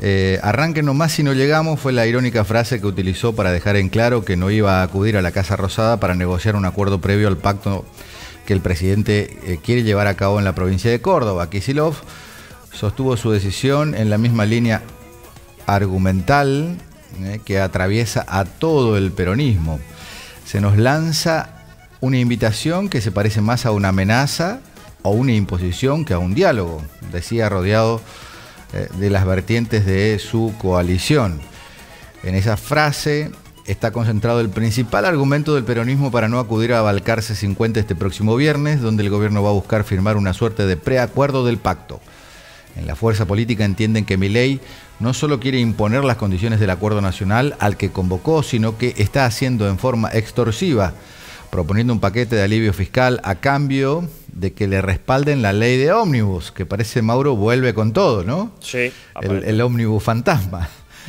Arranquen nomás si no llegamos fue la irónica frase que utilizó para dejar en claro que no iba a acudir a la Casa Rosada para negociar un acuerdo previo al pacto que el presidente quiere llevar a cabo en la provincia de Córdoba. Kicillof sostuvo su decisión en la misma línea argumental que atraviesa a todo el peronismo. Se nos lanza una invitación que se parece más a una amenaza o una imposición que a un diálogo, decía, rodeado de las vertientes de su coalición. En esa frase está concentrado el principal argumento del peronismo para no acudir a Balcarce 50 este próximo viernes, donde el gobierno va a buscar firmar una suerte de preacuerdo del pacto. En la fuerza política entienden que Milei no solo quiere imponer las condiciones del acuerdo nacional al que convocó, sino que está haciendo en forma extorsiva, proponiendo un paquete de alivio fiscal a cambio de que le respalden la ley de ómnibus, que parece, Mauro, vuelve con todo, ¿no? Sí. El ómnibus fantasma.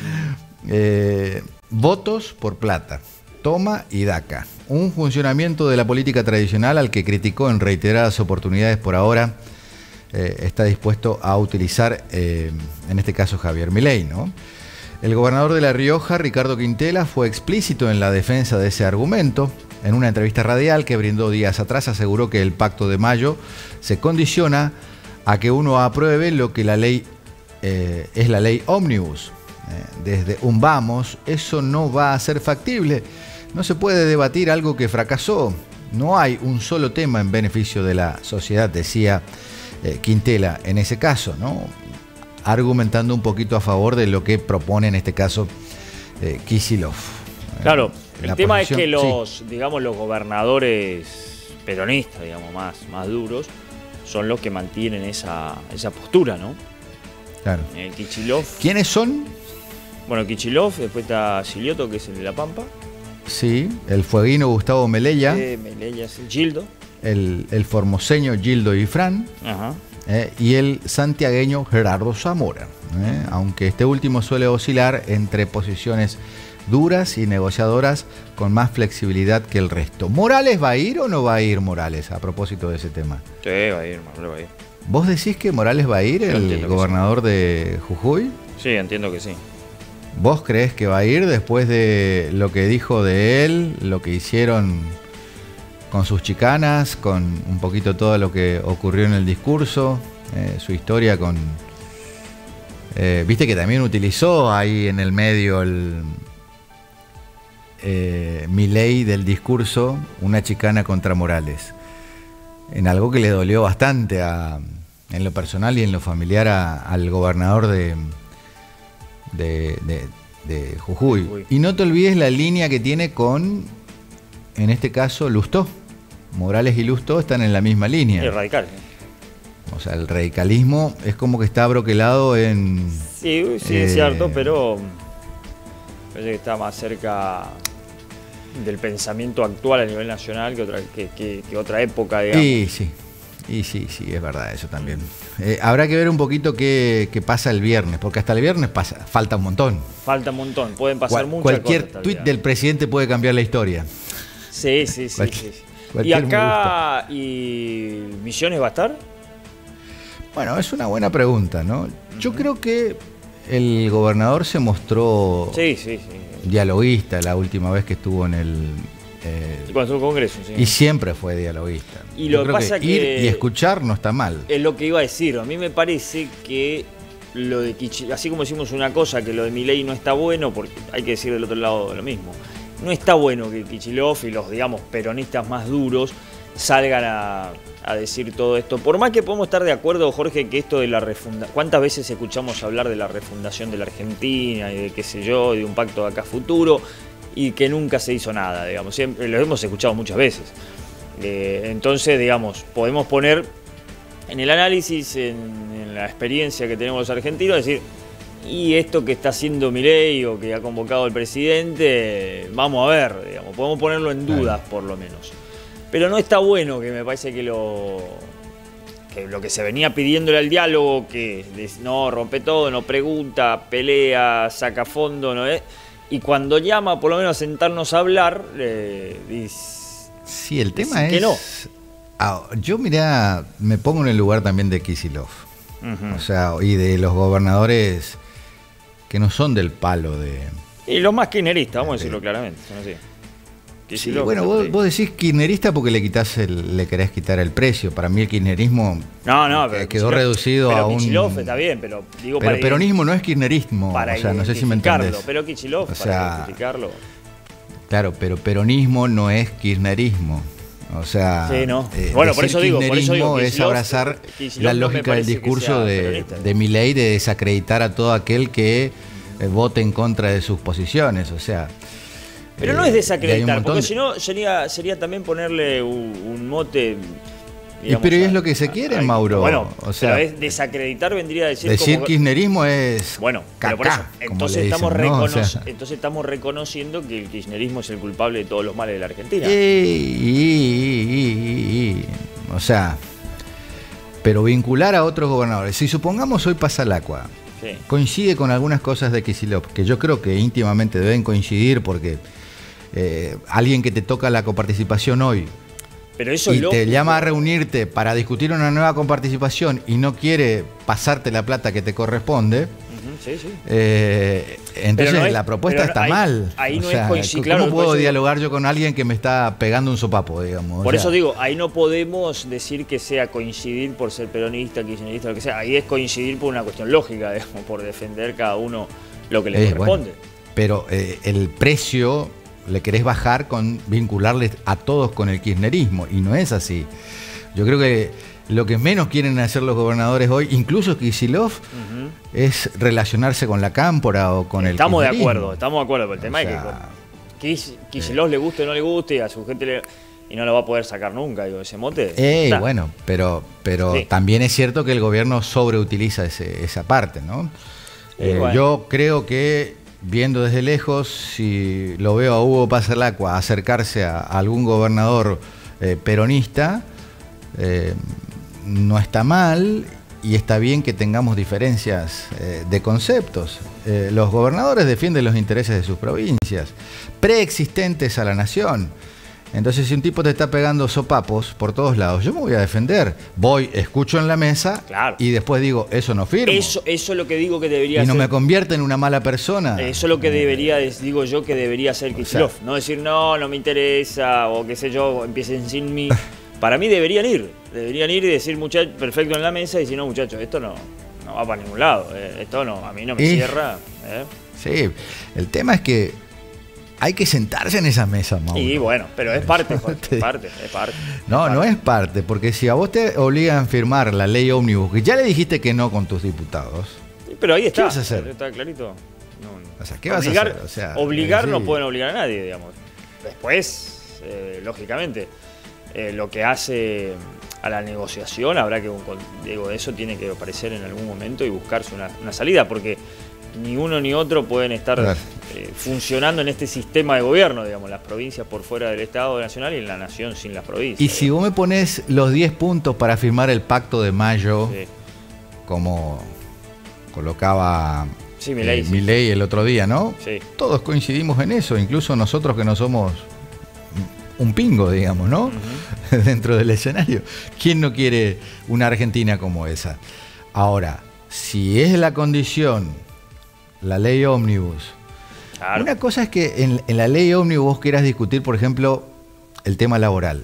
Votos por plata, toma y daca. Un funcionamiento de la política tradicional al que criticó en reiteradas oportunidades por ahora. Está dispuesto a utilizar, en este caso, Javier Milei, ¿no? El gobernador de La Rioja, Ricardo Quintela, fue explícito en la defensa de ese argumento. En una entrevista radial que brindó días atrás, aseguró que el pacto de mayo se condiciona a que uno apruebe lo que la ley es la ley ómnibus. Desde un vamos, eso no va a ser factible. No se puede debatir algo que fracasó. No hay un solo tema en beneficio de la sociedad, decía Quintela en ese caso, ¿no? Argumentando un poquito a favor de lo que propone en este caso Kicillof. Claro, el tema es que sí, digamos, los gobernadores peronistas, digamos, más duros, son los que mantienen esa postura, ¿no? Claro. Kicillof. ¿Quiénes son? Bueno, Kicillof, después está Silioto, que es el de La Pampa. Sí, el fueguino Gustavo Melella. Melella, sí. Gildo. El formoseño Gildo Ifrán. Ajá. Y el santiagueño Gerardo Zamora. Aunque este último suele oscilar entre posiciones duras y negociadoras con más flexibilidad que el resto. ¿Morales va a ir o no va a ir Morales a propósito de ese tema? Sí, va a ir, Morales va a ir. ¿Vos decís que Morales va a ir, el gobernador de Jujuy? Sí, entiendo que sí. ¿Vos creés que va a ir después de lo que dijo de él, lo que hicieron con sus chicanas, con un poquito todo lo que ocurrió en el discurso, su historia con... viste que también utilizó ahí en el medio el Milei del discurso, una chicana contra Morales, en algo que le dolió bastante en lo personal y en lo familiar al gobernador de Jujuy. Y no te olvides la línea que tiene con, en este caso, Lustó. Morales y Lustó están en la misma línea. Es radical. O sea, el radicalismo es como que está broquelado en... Sí, es cierto, pero parece que está más cerca del pensamiento actual a nivel nacional que otra época, digamos. Y sí, es verdad eso también. Habrá que ver un poquito qué pasa el viernes, porque hasta el viernes falta un montón. Falta un montón, pueden pasar muchas cosas. Cualquier tuit del presidente puede cambiar la historia. Sí. ¿Y acá y Misiones va a estar? Bueno, es una buena pregunta, ¿no? Yo creo que el gobernador se mostró dialoguista la última vez que estuvo en el... Cuando estuvo en Congreso, sí. Y siempre fue dialoguista. Y lo que pasa que ir y escuchar no está mal. Es lo que iba a decir. A mí me parece que lo de Kicillof, así como decimos una cosa, que lo de Milei no está bueno, porque hay que decir del otro lado lo mismo. No está bueno que Kicillof y los, digamos, peronistas más duros salgan a decir todo esto. Por más que podemos estar de acuerdo, Jorge, que esto de la refundación... ¿Cuántas veces escuchamos hablar de la refundación de la Argentina y de qué sé yo, de un pacto de acá futuro, y que nunca se hizo nada, digamos? Siempre lo hemos escuchado muchas veces. Entonces, digamos, podemos poner en el análisis, en la experiencia que tenemos los argentinos, decir, y esto que está haciendo Milei o que ha convocado el presidente, vamos a ver, digamos, podemos ponerlo en dudas por lo menos. Pero no está bueno, que me parece que lo que se venía pidiéndole al diálogo, que no rompe todo, no pregunta, pelea, saca fondo, ¿no? Y cuando llama por lo menos a sentarnos a hablar, dice... Sí, el tema es... que no. Yo, mirá, me pongo en el lugar también de Kicillof. O sea, y de los gobernadores que no son del palo de... Y los más kirchneristas, vamos a decirlo claramente, son así. Sí, bueno, vos decís kirchnerista porque le querés quitar el precio. Para mí el kirchnerismo pero quedó reducido a un... Kicillof está bien, pero digo pero peronismo no es kirchnerismo, para o sea, no sé si me entendés. Pero Kicillof, para identificarlo. Claro, pero peronismo no es kirchnerismo. O sea, sí, no. Bueno, por eso digo, es abrazar la lógica del discurso de Milei de desacreditar a todo aquel que vote en contra de sus posiciones, o sea... Pero no es desacreditar, porque si no sería también ponerle un mote... Digamos, pero es lo que se quiere, Mauro. Bueno, o sea, pero es desacreditar vendría a decir como, kirchnerismo es bueno, pero por eso, entonces, dicen, entonces estamos reconociendo que el kirchnerismo es el culpable de todos los males de la Argentina. O sea, pero vincular a otros gobernadores. Si supongamos hoy Pasalacqua coincide con algunas cosas de Kicillof, que yo creo que íntimamente deben coincidir porque alguien que te toca la coparticipación hoy pero eso y te llama a reunirte para discutir una nueva coparticipación y no quiere pasarte la plata que te corresponde, entonces la propuesta está mal. Ahí no es coincidir. ¿Cómo puedo dialogar yo con alguien que me está pegando un sopapo, digamos? Por eso digo, ahí no podemos decir que sea coincidir por ser peronista, kirchnerista, lo que sea. Ahí es coincidir por una cuestión lógica, digamos, por defender cada uno lo que le corresponde. Bueno, pero el precio le querés bajar con vincularles a todos con el kirchnerismo, y no es así. Yo creo que lo que menos quieren hacer los gobernadores hoy, incluso Kicillof, es relacionarse con la cámpora o con el kirchnerismo. Estamos de acuerdo, pero el tema es que Kicillof le guste o no le guste, y a su gente y no lo va a poder sacar nunca, digo, ese mote. Bueno, pero sí, también es cierto que el gobierno sobreutiliza esa parte, ¿no? Bueno. Yo creo que, viendo desde lejos, si lo veo a Hugo Pasalacqua acercarse a algún gobernador peronista, no está mal y está bien que tengamos diferencias de conceptos. Los gobernadores defienden los intereses de sus provincias, preexistentes a la nación. Entonces, si un tipo te está pegando sopapos por todos lados, yo me voy a defender. Voy, escucho en la mesa y después digo, eso no firmo. Eso es lo que digo que debería hacer. Y no me convierte en una mala persona. Eso es lo que digo yo que debería hacer Kicillof. No decir, no me interesa, o qué sé yo, empiecen sin mí. Para mí deberían ir y decir, muchachos, perfecto en la mesa, y si no, muchachos, esto no va para ningún lado. Esto a mí no me cierra. Sí, el tema es que hay que sentarse en esa mesa, Mauro. Y bueno, pero es parte, Jorge, es parte. No es parte, porque si a vos te obligan a firmar la ley ómnibus, que ya le dijiste que no con tus diputados. Sí, pero ahí está. ¿Qué vas a hacer? Está clarito. O sea, ¿qué vas a hacer? O sea, obligar no pueden obligar a nadie, digamos. Después, lógicamente, lo que hace a la negociación, habrá que, digo, eso tiene que aparecer en algún momento y buscarse una salida, porque ni uno ni otro pueden estar funcionando en este sistema de gobierno, digamos, las provincias por fuera del Estado Nacional y la nación sin las provincias. Y si vos me pones los 10 puntos para firmar el Pacto de Mayo, como colocaba Milei el otro día, ¿no? Sí. Todos coincidimos en eso, incluso nosotros que no somos un pingo, digamos, ¿no? Dentro del escenario. ¿Quién no quiere una Argentina como esa? Ahora, si es la condición la ley ómnibus. Claro. Una cosa es que en la ley ómnibus vos quieras discutir, por ejemplo, el tema laboral.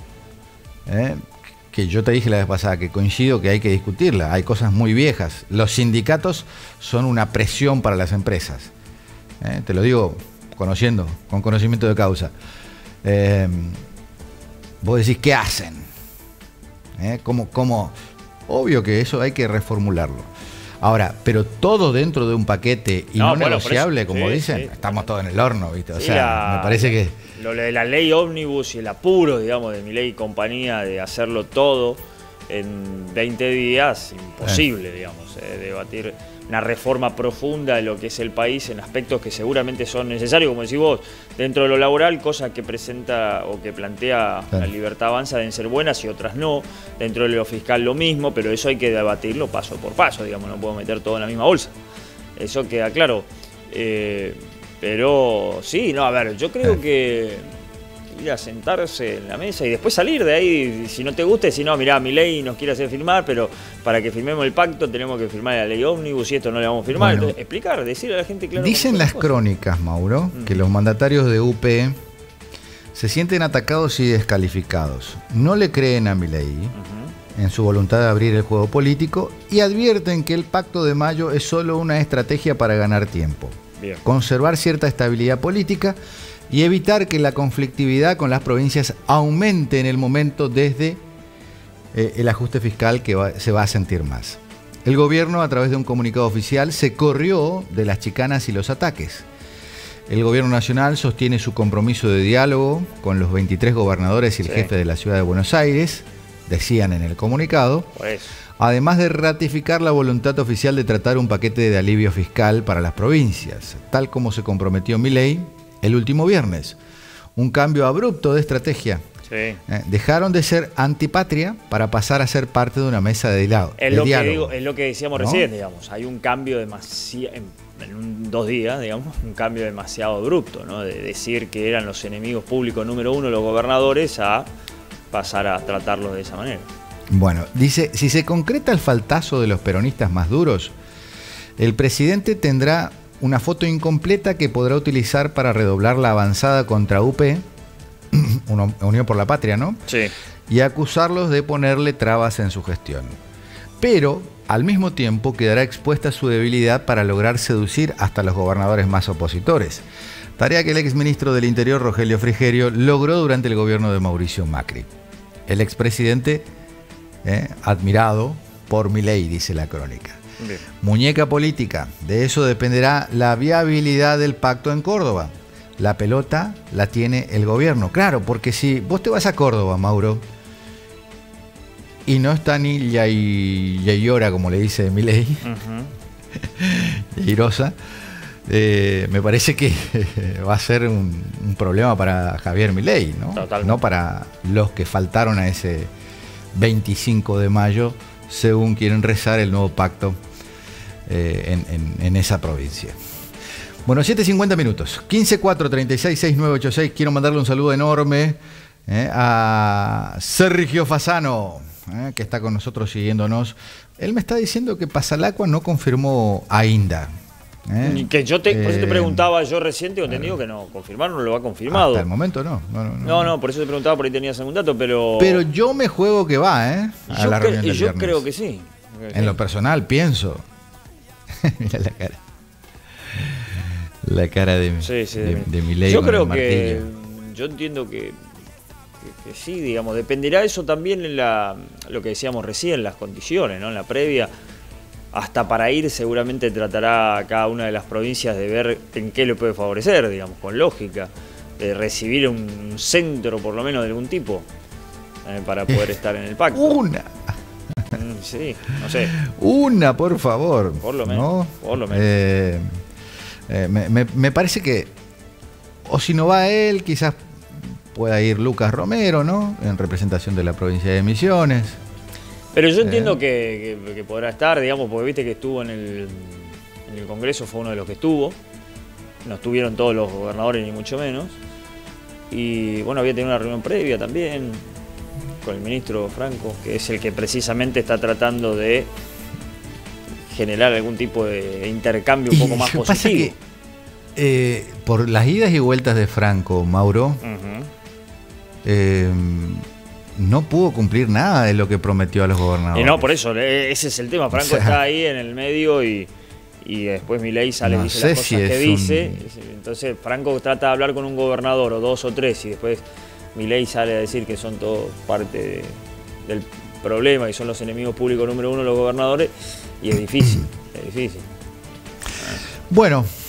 Que yo te dije la vez pasada que coincido que hay que discutirla. Hay cosas muy viejas. Los sindicatos son una presión para las empresas. Te lo digo con conocimiento de causa. Vos decís, ¿qué hacen? ¿Cómo? Obvio que eso hay que reformularlo. Ahora, pero todo dentro de un paquete y no negociable, como dicen, estamos todos en el horno, ¿viste? O sea, me parece que... Lo de la ley ómnibus y el apuro, digamos, de Milei y compañía de hacerlo todo en 20 días, imposible, digamos, debatir una reforma profunda de lo que es el país en aspectos que seguramente son necesarios, como decís vos, dentro de lo laboral, cosas que presenta o que plantea la Libertad Avanza deben ser buenas y otras no, dentro de lo fiscal lo mismo, pero eso hay que debatirlo paso por paso, digamos, no puedo meter todo en la misma bolsa, eso queda claro, pero sí, no, a ver, yo creo que ir a sentarse en la mesa y después salir de ahí. Si no te gusta, decir, no, mirá, Milei nos quiere hacer firmar, pero para que firmemos el pacto tenemos que firmar la ley ómnibus y esto no le vamos a firmar. Bueno, entonces, explicar, decirle a la gente claro. Dicen las crónicas, Mauro, que los mandatarios de UP se sienten atacados y descalificados. No le creen a Milei en su voluntad de abrir el juego político y advierten que el Pacto de Mayo es solo una estrategia para ganar tiempo, conservar cierta estabilidad política y evitar que la conflictividad con las provincias aumente en el momento desde el ajuste fiscal que se va a sentir más. El gobierno, a través de un comunicado oficial, se corrió de las chicanas y los ataques. El gobierno nacional sostiene su compromiso de diálogo con los 23 gobernadores y el jefe de la ciudad de Buenos Aires, decían en el comunicado, además de ratificar la voluntad oficial de tratar un paquete de alivio fiscal para las provincias, tal como se comprometió Milei el último viernes. Un cambio abrupto de estrategia. Dejaron de ser antipatria para pasar a ser parte de una mesa de diálogo. Es lo que decíamos recién, digamos. Hay un cambio demasiado, en 2 días, digamos, un cambio demasiado abrupto, ¿no? De decir que eran los enemigos públicos número 1 los gobernadores a pasar a tratarlos de esa manera. Bueno, dice, si se concreta el faltazo de los peronistas más duros, el presidente tendrá una foto incompleta que podrá utilizar para redoblar la avanzada contra UP, Unión por la Patria, ¿no? Sí. Y acusarlos de ponerle trabas en su gestión. Pero, al mismo tiempo, quedará expuesta su debilidad para lograr seducir hasta los gobernadores más opositores. Tarea que el exministro del Interior, Rogelio Frigerio, logró durante el gobierno de Mauricio Macri. El expresidente, admirado por Milei, dice la crónica. Bien. Muñeca política, de eso dependerá la viabilidad del pacto en Córdoba. La pelota la tiene el gobierno. Claro, porque si vos te vas a Córdoba, Mauro, y no está ni Yayora, como le dice Milei, Yairosa, me parece que va a ser un problema para Javier Milei, ¿no? Totalmente. No para los que faltaron a ese 25 de mayo, según quieren rezar el nuevo pacto en esa provincia. Bueno, 7:50 minutos. 15-4-36-6986. Quiero mandarle un saludo enorme a Sergio Fasano, que está con nosotros siguiéndonos. Él me está diciendo que Pasalacqua no confirmó ainda. Que yo por eso te preguntaba, yo recién tengo entendido que no, confirmaron, no lo ha confirmado. Hasta el momento no. No, por eso te preguntaba, por ahí tenías algún dato, pero... Pero yo me juego que va, a la reunión del yo viernes. creo que sí. En lo personal, pienso. Mira la cara. La cara de Milei. Yo creo que... Yo entiendo que sí, digamos, dependerá eso también en lo que decíamos recién, las condiciones, ¿no? En la previa... Hasta para ir seguramente tratará cada una de las provincias de ver en qué le puede favorecer, digamos, con lógica, de recibir un centro por lo menos de algún tipo para poder estar en el pacto. Una. Sí, no sé. Una, por favor. Por lo menos. ¿No? Por lo menos. Me parece que, o si no va él, quizás pueda ir Lucas Romero, ¿no? En representación de la provincia de Misiones. Pero yo entiendo que podrá estar, digamos, porque viste que estuvo en el Congreso, fue uno de los que estuvo. No estuvieron todos los gobernadores, ni mucho menos. Y bueno, había tenido una reunión previa también con el ministro Franco, que es el que precisamente está tratando de generar algún tipo de intercambio un poco más positivo. Pasa que, por las idas y vueltas de Franco, Mauro, no pudo cumplir nada de lo que prometió a los gobernadores. Y no, por eso, ese es el tema. Franco está ahí en el medio y después Milei sale y dice las cosas que dice. Entonces Franco trata de hablar con un gobernador o 2 o 3 y después Milei sale a decir que son todos parte del problema y son los enemigos públicos número 1 los gobernadores y es difícil, es difícil. Bueno.